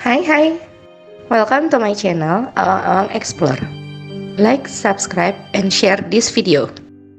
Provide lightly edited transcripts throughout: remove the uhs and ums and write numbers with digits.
Hai, welcome to my channel Awang-Awang Explore. Like, subscribe, and share this video.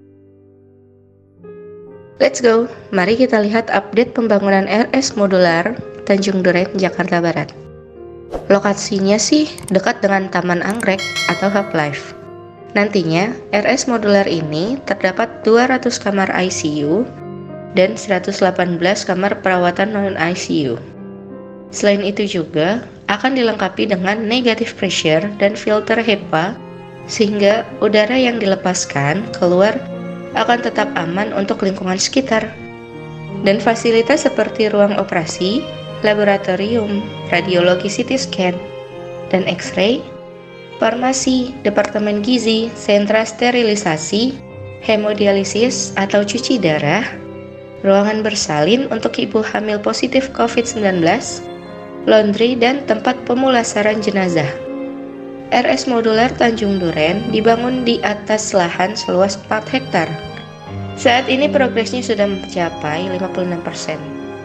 Let's go, mari kita lihat update pembangunan RS Modular Tanjung Duren, Jakarta Barat. Lokasinya sih dekat dengan Taman Anggrek atau Hub Life. Nantinya, RS Modular ini terdapat 200 kamar ICU dan 118 kamar perawatan non-ICU. Selain itu juga akan dilengkapi dengan negative pressure dan filter HEPA sehingga udara yang dilepaskan keluar akan tetap aman untuk lingkungan sekitar. Dan fasilitas seperti ruang operasi, laboratorium, radiologi CT scan, dan X-ray, farmasi, departemen gizi, sentra sterilisasi, hemodialisis atau cuci darah, ruangan bersalin untuk ibu hamil positif COVID-19, laundry, dan tempat pemulasaran jenazah. RS Modular Tanjung Duren dibangun di atas lahan seluas 4 hektar. Saat ini progresnya sudah mencapai 56%.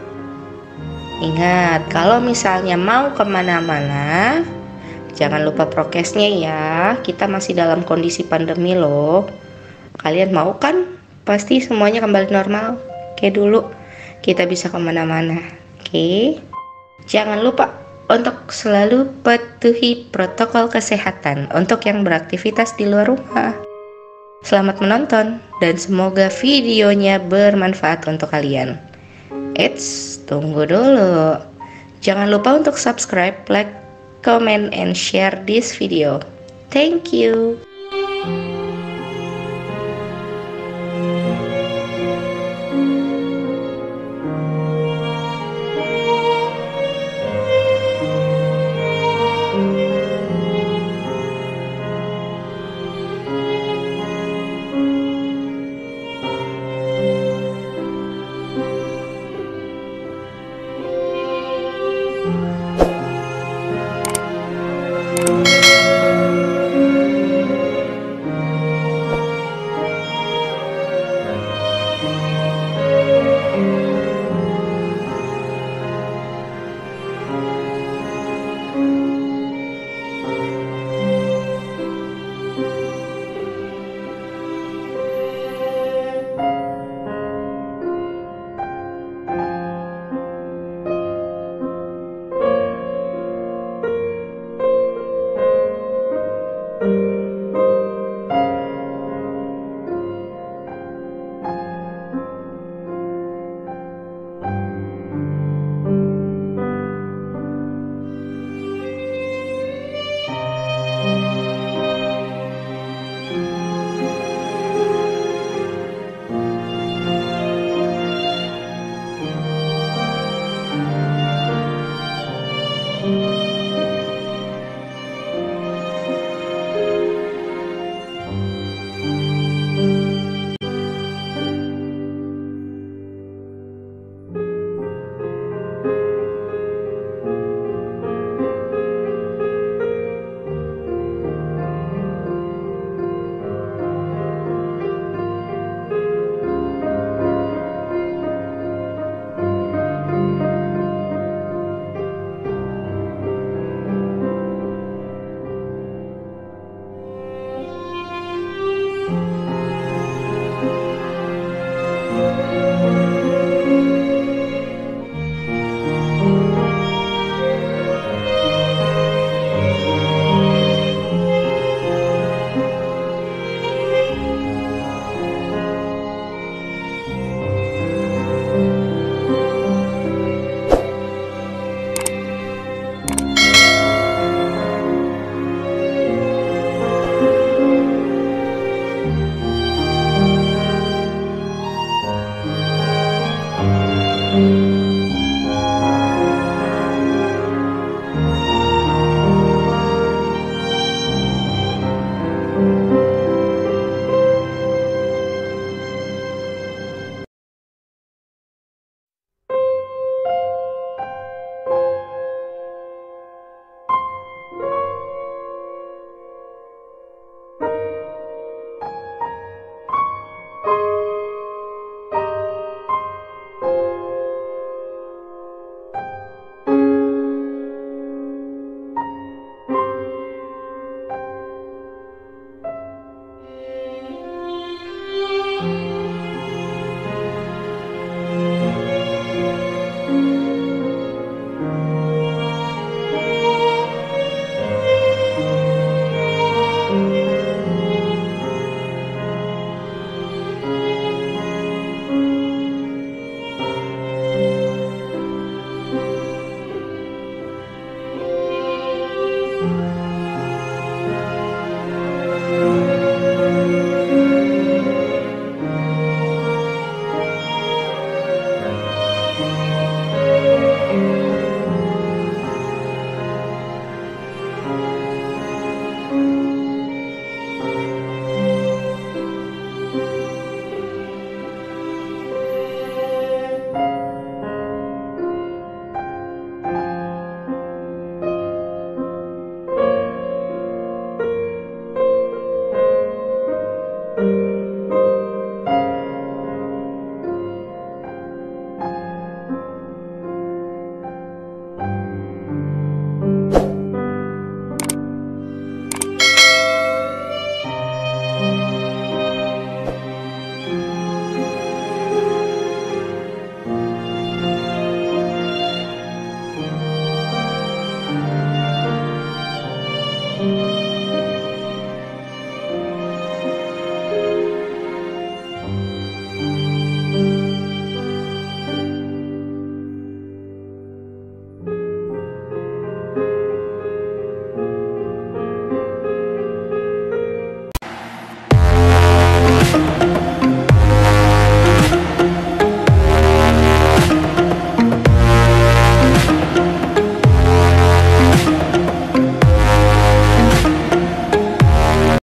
Ingat, kalau misalnya mau kemana-mana, jangan lupa prokesnya ya, kita masih dalam kondisi pandemi loh. Kalian mau kan? Pasti semuanya kembali normal, kayak dulu, kita bisa kemana-mana, oke? Jangan lupa untuk selalu patuhi protokol kesehatan untuk yang beraktivitas di luar rumah. Selamat menonton dan semoga videonya bermanfaat untuk kalian. Eits, tunggu dulu. Jangan lupa untuk subscribe, like, comment, and share this video. Thank you.